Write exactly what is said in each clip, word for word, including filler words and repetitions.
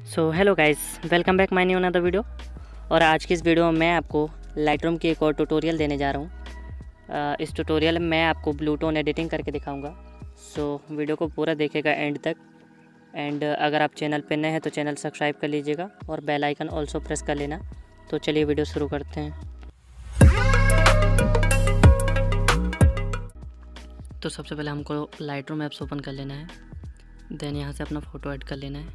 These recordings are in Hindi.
So hello guys, welcome back my new another video. और आज की इस वीडियो में मैं आपको लाइटरूम की एक और ट्यूटोरियल देने जा रहा हूँ। इस ट्यूटोरियल में मैं आपको ब्लू टोन एडिटिंग करके दिखाऊंगा। सो वीडियो को पूरा देखेगा एंड तक। एंड अगर आप चैनल पर नए हैं तो चैनल सब्सक्राइब कर लीजिएगा और बेल आइकन ऑल्सो प्रेस कर लेना। तो चलिए वीडियो शुरू करते हैं। तो सबसे पहले हमको लाइटरूम ऐप्स ओपन कर लेना है। देन यहाँ से अपना फ़ोटो ऐड कर लेना है,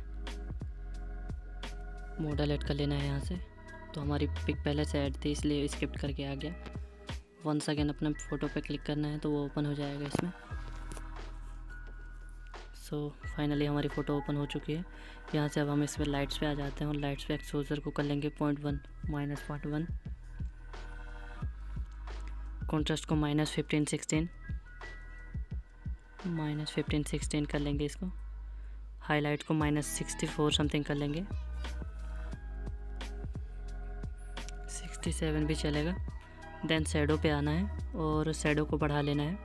मॉडल ऐड कर लेना है यहाँ से। तो हमारी पिक पहले से ऐड थी इसलिए स्किप करके आ गया। वंस अगेन अपने फ़ोटो पे क्लिक करना है तो वो ओपन हो जाएगा इसमें। सो so, फाइनली हमारी फ़ोटो ओपन हो चुकी है। यहाँ से अब हम इसमें लाइट्स पे आ जाते हैं और लाइट्स पे एक्सपोजर को कर लेंगे point one minus point one. Contrast को minus fifteen sixteen minus fifteen sixteen कर लेंगे इसको। हाईलाइट को माइनस सिक्सटी फोर समथिंग कर लेंगे, सिक्सटी सेवन भी चलेगा। देन शैडो पे आना है और शैडो को बढ़ा लेना है।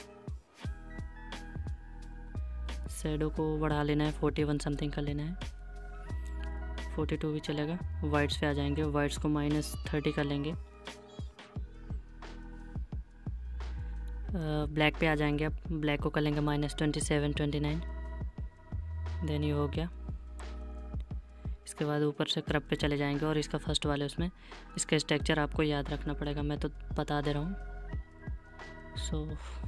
शैडो को बढ़ा लेना है फोर्टी वन समथिंग कर लेना है, फोर्टी टू भी चलेगा। वाइट्स पे आ जाएंगे, वाइट्स को माइनस थर्टी कर लेंगे। ब्लैक पे आ जाएंगे, अब ब्लैक को कर लेंगे minus twenty seven twenty nine. Then ये हो गया। इसके बाद ऊपर से क्रप पे चले जाएंगे और इसका फर्स्ट वाले उसमें इसका स्ट्रक्चर आपको याद रखना पड़ेगा, मैं तो बता दे रहा हूँ। सो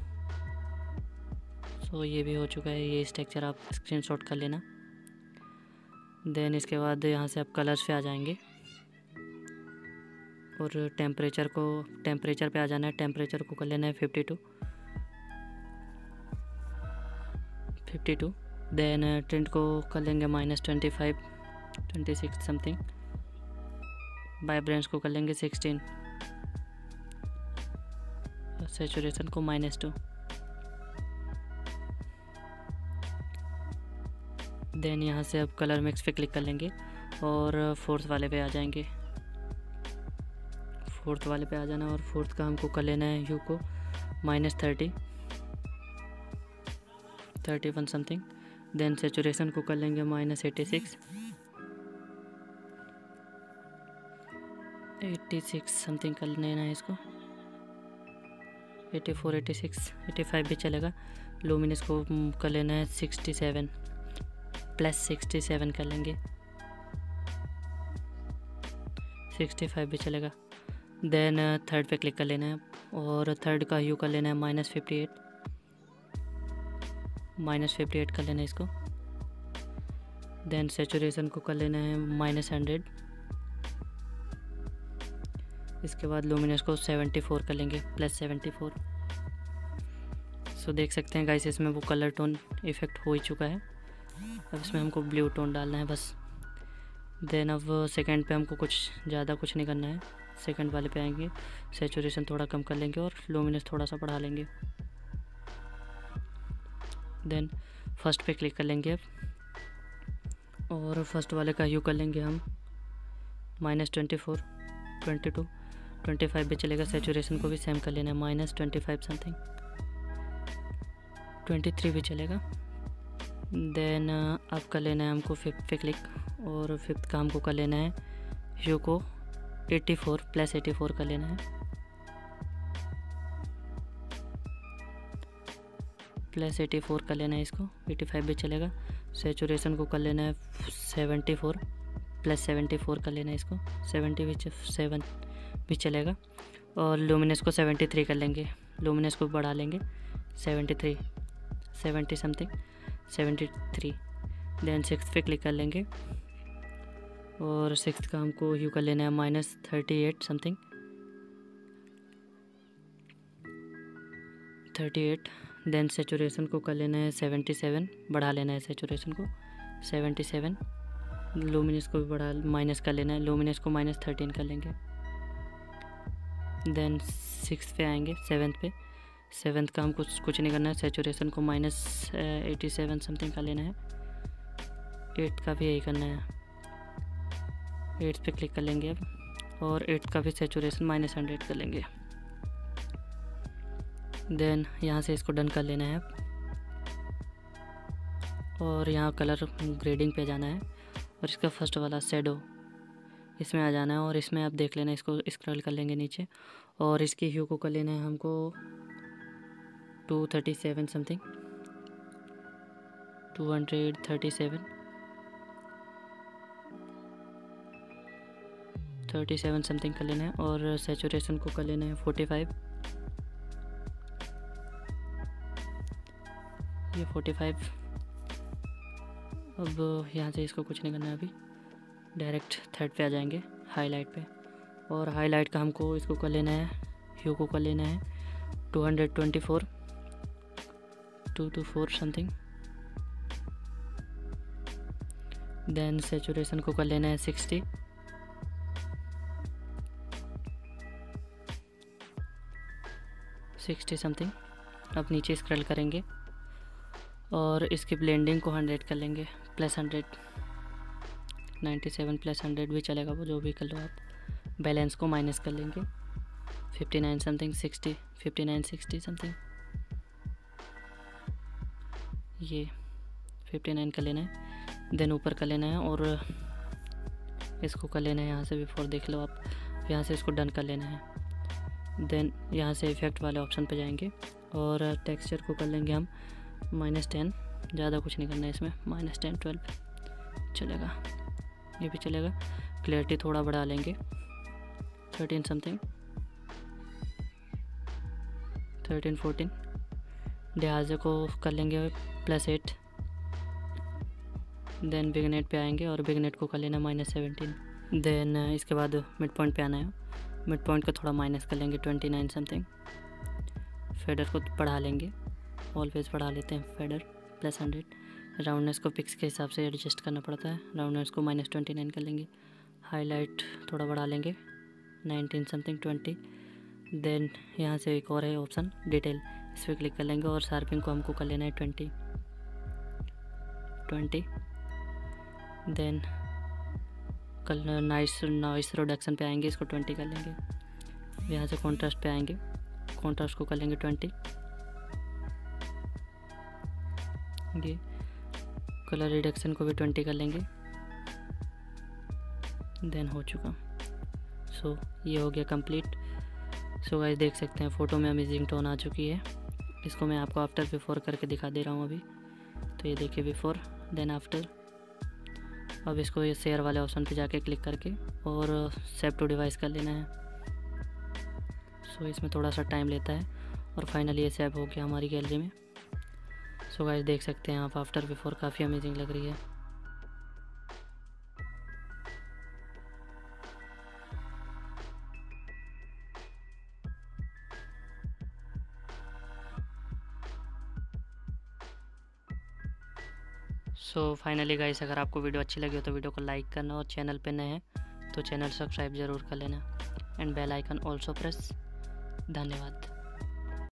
सो ये भी हो चुका है, ये स्ट्रक्चर आप स्क्रीनशॉट कर लेना। देन इसके बाद यहाँ से आप कलर्स पे आ जाएंगे और टेम्परेचर को टेम्परेचर पे आ जाना है। टेम्परेचर को कर लेना है fifty two fifty two. Then tint को कर लेंगे minus twenty five twenty six something. Vibrance को कर लेंगे सिक्सटीन। सैचुरेशन को माइनस टू। देन यहाँ से अब कलर मिक्स पे क्लिक कर लेंगे और फोर्थ वाले पे आ जाएंगे। फोर्थ वाले पे आ जाना और फोर्थ का हमको कर लेना है ह्यू को minus thirty thirty one something. Then saturation को कर लेंगे minus eighty six eighty six something कर लेना है इसको, eighty four eighty six eighty five भी चलेगा। लुमिनस को कर लेना है sixty seven plus sixty seven कर लेंगे, सिक्सटी फाइव भी चलेगा। देन थर्ड पे क्लिक कर लेना है और थर्ड का ह्यू कर लेना है minus fifty eight minus fifty eight कर लेना है इसको। देन सैचुरेशन को कर लेना है माइनस हंड्रेड। इसके बाद लुमिनस को सेवेंटी फोर कर लेंगे प्लस सेवेंटी फोर। सो देख सकते हैं गाइस इसमें वो कलर टोन इफ़ेक्ट हो ही चुका है। अब इसमें हमको ब्लू टोन डालना है बस। देन अब सेकंड पे हमको कुछ ज़्यादा कुछ नहीं करना है। सेकंड वाले पे आएंगे, सैचुरेशन थोड़ा कम कर लेंगे और लुमिनस थोड़ा सा बढ़ा लेंगे। देन फर्स्ट पे क्लिक कर लेंगे अब और फर्स्ट वाले का ह्यू कर लेंगे हम minus twenty four twenty two twenty five भी चलेगा। सैचुरेशन को भी सेम कर लेना है minus twenty five something, twenty three भी चलेगा। देन अब कर लेना है हमको फिफ्थ पे क्लिक और फिफ्थ का हमको कर लेना है ह्यू को eighty four plus eighty four कर लेना है, प्लस एटी फोर कर लेना है इसको, एटी फाइव भी चलेगा। सैचुरेशन को कर लेना है seventy four plus seventy four कर लेना है इसको, सेवेंटी भी सेवन भी चलेगा। और लुमिनस को सेवेंटी थ्री कर लेंगे, लुमिनस को बढ़ा लेंगे seventy three seventy something seventy three. Then six पे क्लिक कर लेंगे और सिक्स का हमको ह्यू कर लेना है minus thirty eight something thirty eight. Then saturation को कर लेना है सेवेंटी सेवन, बढ़ा लेना है सैचुरेशन को सेवेंटी सेवन। लुमिनस को भी बढ़ा माइनस कर लेना है, लुमिनस को माइनस थर्टीन कर लेंगे। देन सिक्स पे आएंगे, सेवन्थ पे सेवन्थ का हम कुछ कुछ नहीं करना है। सैचुरेशन को माइनस एटी सेवन समथिंग कर लेना है। एट का भी यही करना है, एट पे क्लिक कर लेंगे अब और एट का भी सैचुरेशन माइनस हंड्रेड कर लेंगे। देन यहाँ से इसको डन कर लेना है अब और यहाँ कलर ग्रेडिंग पे जाना है और इसका फर्स्ट वाला शेडो, इसमें आ जाना है और इसमें आप देख लेना, इसको स्क्रॉल कर लेंगे नीचे और इसकी ह्यू को कर लेना है हमको two thirty seven something, two hundred thirty seven thirty seven something कर लेना है और सैचुरेशन को कर लेना है फोर्टी फाइव, ये फोर्टी फाइव। अब यहाँ से इसको कुछ नहीं करना है, अभी डायरेक्ट थर्ड पे आ जाएंगे हाईलाइट पे और हाईलाइट का हमको इसको कर लेना है, ह्यू को कर लेना है two hundred twenty four, two two four something. Then saturation को कर लेना है सिक्सटी, सिक्सटी समथिंग। अब नीचे स्क्रॉल करेंगे और इसकी ब्लेंडिंग को हंड्रेड कर लेंगे, plus hundred, ninety seven plus hundred भी चलेगा, वो जो भी कर लो आप। बैलेंस को माइनस कर लेंगे fifty nine something, sixty, fifty nine sixty something, ये फिफ्टी नाइन कर लेना है। देन ऊपर कर लेना है और इसको कर लेना है यहाँ से, बिफोर देख लो आप, यहाँ से इसको डन कर लेना है। देन यहाँ से इफेक्ट वाले ऑप्शन पे जाएंगे और टेक्सचर को कर लेंगे हम माइनस टेन, ज़्यादा कुछ नहीं करना है इसमें, माइनस टेन ट्वेल्व चलेगा, ये भी चलेगा। क्लैरिटी थोड़ा बढ़ा लेंगे, थर्टीन समथिंग, थर्टीन फोर्टीन। लिहाजे को कर लेंगे प्लस एट। देन बिगनेट पे आएंगे और बिगनेट को कर लेना माइनस सेवेंटीन। देन इसके बाद मिड पॉइंट पे आना है, मिड पॉइंट का थोड़ा माइनस कर लेंगे ट्वेंटी नाइन समथिंग। फेडर को बढ़ा लेंगे, ऑलवेज बढ़ा लेते हैं फेडर, प्लस हंड्रेड। राउंडनेस को पिक्स के हिसाब से एडजस्ट करना पड़ता है, राउंडनेस को माइनस ट्वेंटी नाइन कर लेंगे। हाईलाइट थोड़ा बढ़ा लेंगे नाइनटीन समथिंग, ट्वेंटी। देन यहाँ से एक और है ऑप्शन डिटेल, इस पर क्लिक कर लेंगे और शार्पिंग को हमको कर लेना है twenty, twenty. Then colour nice noise reduction पे आएंगे, इसको ट्वेंटी कर लेंगे। यहाँ से कॉन्ट्रास्ट पे आएंगे, कॉन्ट्रास्ट को कर लेंगे ट्वेंटी। ये कलर रिडक्शन को भी ट्वेंटी कर लेंगे। देन हो चुका। सो so, ये हो गया कंप्लीट। सो गाइस देख सकते हैं फ़ोटो में अमेजिंग टोन आ चुकी है। इसको मैं आपको आफ्टर बिफोर करके दिखा दे रहा हूँ अभी। तो ये देखिए बिफोर देन आफ्टर। अब इसको ये शेयर वाले ऑप्शन पे जाके क्लिक करके और सेव टू डिवाइस कर लेना है। सो so, इसमें थोड़ा सा टाइम लेता है और फाइनली ये सेव हो गया हमारी गैलरी में। सो so, गाइस देख सकते हैं आप आफ्टर बिफोर काफ़ी अमेजिंग लग रही है। सो फाइनली गाइस अगर आपको वीडियो अच्छी लगी हो तो वीडियो को लाइक करना और चैनल पे नए हैं तो चैनल सब्सक्राइब ज़रूर कर लेना and bell icon also press. धन्यवाद।